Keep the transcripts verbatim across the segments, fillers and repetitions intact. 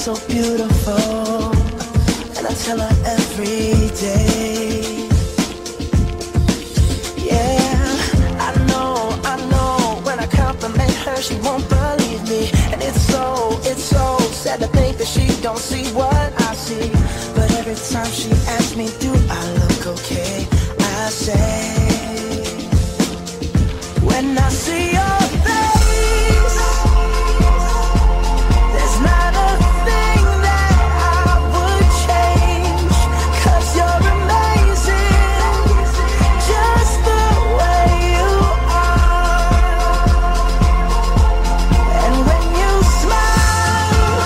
so beautiful, and I tell her every day. Yeah, I know, I know, when I compliment her, she won't believe me. And it's so, it's so sad to think that she don't see what I see. But every time she asks me, do I look okay, I say, when I see your face, there's not a thing that I would change, 'cause you're amazing, just the way you are. And when you smile,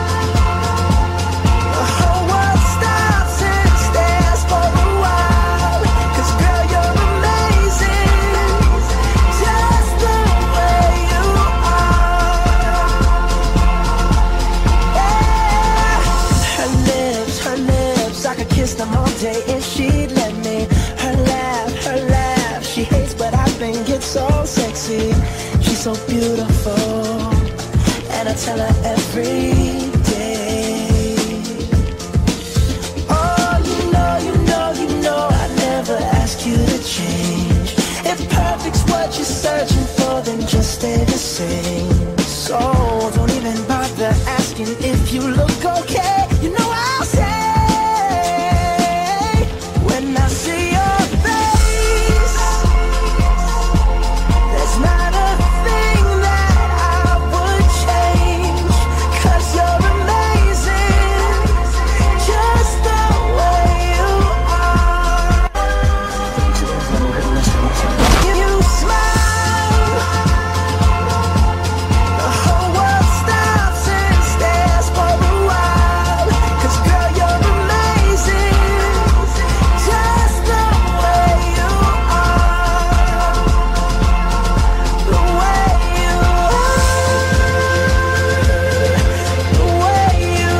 the whole world stops and stares for a while, 'cause girl, you're amazing, just the way you are. Yeah. Her lips, her lips, I could kiss them all day if she'd let me. Her laugh, her laugh, she hates but I think it's so sexy. She's so beautiful, and I tell her every day. Oh, you know, you know, you know, I never ask you to change. If perfect's what you're searching for, then just stay the same. So don't even bother asking if you look okay. You know I'll say, when I see your face, there's not a thing that I would change, 'cause you're amazing, just the way you are. You smile, the whole world stops and stares for a while, 'cause girl, you're amazing, just the way you are, the way you are, the way you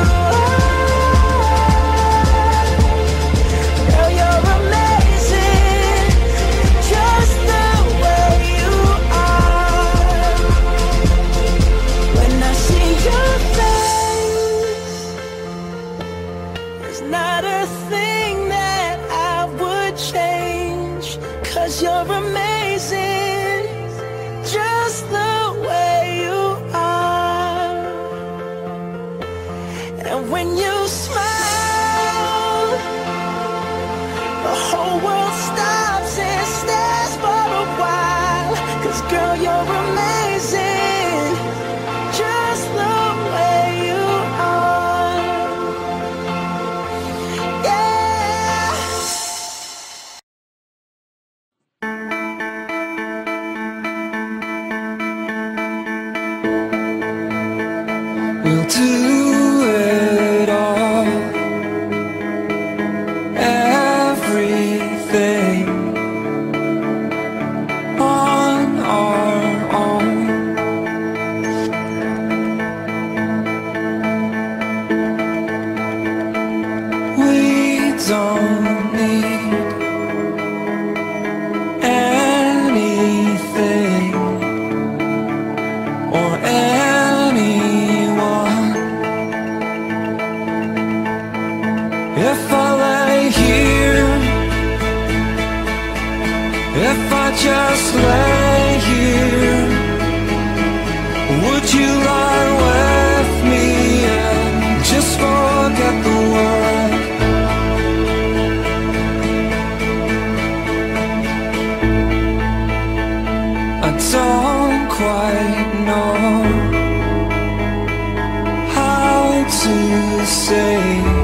are. Girl, you're amazing, just the way you are. When I see your face, there's not a thing that I would change, 'cause you're amazing, just the way you are. And when you smile, the whole world stops and stares for a while, 'cause girl, you're amazing, just the way you are. Yeah. We'll do it all, everything on our own. We don't need anything or anyone. If I lay here, if I just lay here, would you lie with me and just forget the world? I don't quite know how to say